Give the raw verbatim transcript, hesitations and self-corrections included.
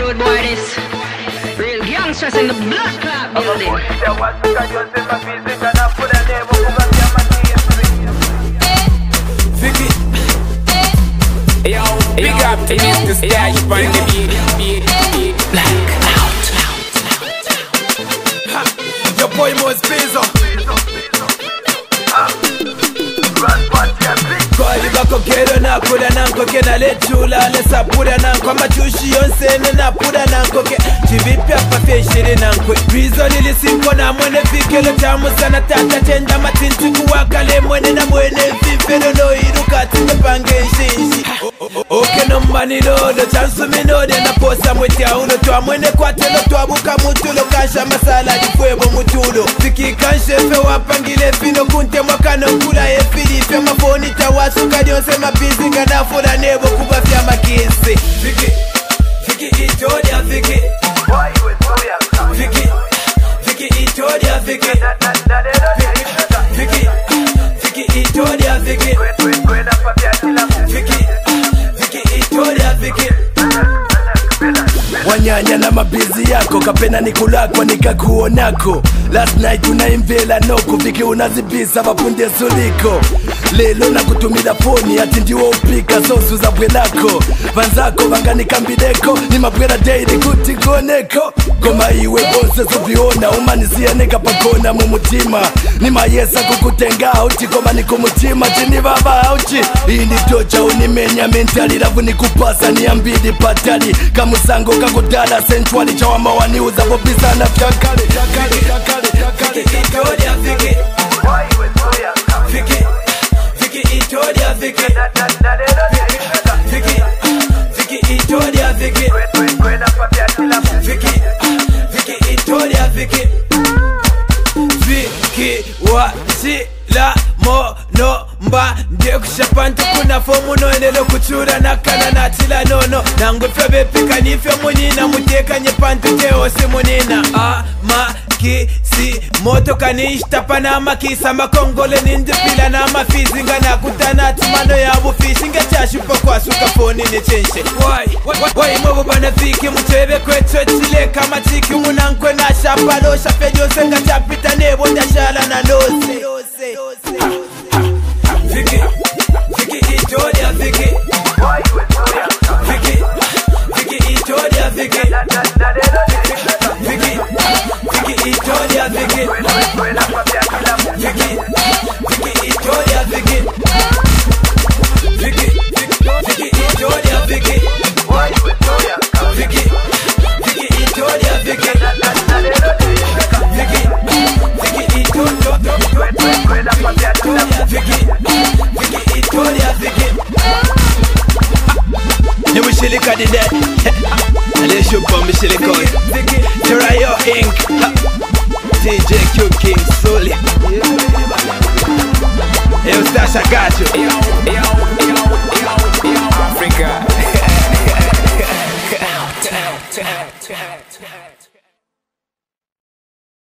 road boy this. Real gangsters in the blood club building. Vicky. Yo, big up to Mr Starsh on the beat. Blackout. Your boy Moz B. Raspa D I P Kwali bako kero na kuda nanko ke na lechula le sapura nanko machushi yonse ne na pura nanko ke chivipi hapa feshiri nanko Bizo nili simpo na mwene fikelo chamu sana tata chenda matinti kuwaka le mwene na mwene fifelo no iruka tinde pange nshinshi Oke nomba ni lodo chansu minode na posa mweti ya ulo Tua mwene kwa telo tua buka mutulo kasha masala jifuebo mutulo Fiki kanshefe wapangile fino kunte mwakano kula efili Fya mafoni tawasu kadionse mabizi ngana fula nebo kuba fya makisi Fiki, Fiki itodia Fiki Fiki, Fiki itodia Fiki Fiki, Fiki itodia Fiki Fiki, Fiki itodia Fiki Wanyanya na mabizi yako kapena nikulakwa nikakuonako Last night unaimvela noko Viki unazibisa vapunde suliko Lelo na kutumida foni ati ndiwo upika sosu za bwelako Vanzako vanganikambideko ni mabwela daily kuti koneko Koma iwe bonse soviona umanisia neka pakona mumutima Ni mayesa kukutenga uchi koma ni kumutima Chini baba uchi Ini tocha unimenya mentali Lavu ni kupasa ni ambidi patali Kamusango kakudala sensuali Chawama waniuza vobisa na fyakale Fiki itodia Fiki Fiki Fiki itodia Fiki Fiki Fiki itodia Fiki Fiki Fiki itodia Fiki Fiki wa si la mo no mba Ndiye kushapantu kuna fomu no enelo kuchura na kana na tila nono Nangu febe pika nifyo munina Muteka nye pantu teo si munina A ma ki si moto kanishta panama kisa makongole nindipila na mafizi Ngana kutana tumano ya bufishi Ngechashupa kwa suka foni ni chenche Wai, wai mwabu bana fiki Mutebe kwetu chile kama chiki Munankwe na shapalo Shafejo senga chapita nebo Ndashala na lose Fiki, Fiki itodia Fiki Fiki, Fiki itodia Fiki Fiki, Fiki itodia Fiki Fiki, Fiki itodia Fiki Fiki, Fiki itodia Fiki Fiki, Fiki itodia Fiki Fiki, Fiki itodia Fiki Ni mshilika dide Ale shupa mshilikoni